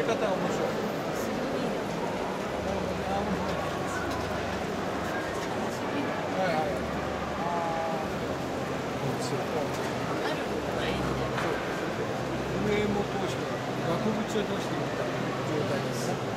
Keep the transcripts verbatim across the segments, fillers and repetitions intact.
方が面白い。はいはい。ああ。そう。上も通して額縁を通していった状態ですね。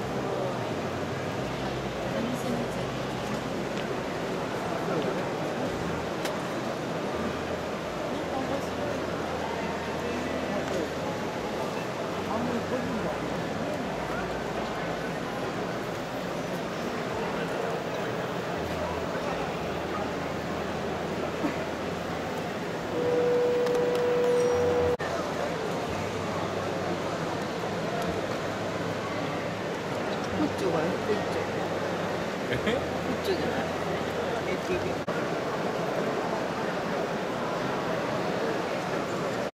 フッチョがフッチョ。 え？ フッチョじゃない。エーティービー。